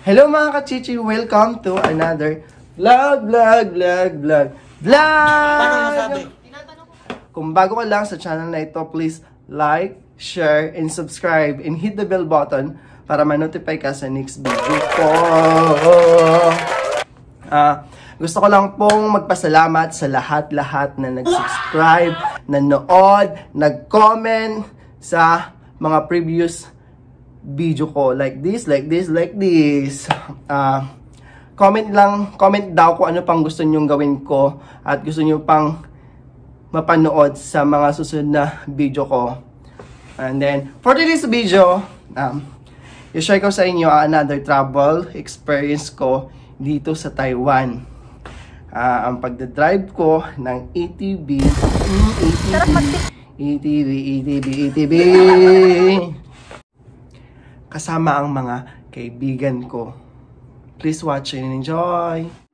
Hello mga kachichi! Welcome to another vlog! Kung bago ka lang sa channel na ito, please like, share, and subscribe, and hit the bell button para ma-notify ka sa next video ko. Gusto ko lang pong magpasalamat sa lahat-lahat na nag-subscribe, nanood, nag-comment sa mga previous video ko, like this. Comment daw kung ano pang gusto nyong gawin ko at gusto nyo pang mapanood sa mga susunod na video ko. And then, for today's video, i-share ko sa inyo another travel experience ko dito sa Taiwan. Ang pagdadrive ko ng ATV. Kasama ang mga kaibigan ko. Please watch and enjoy!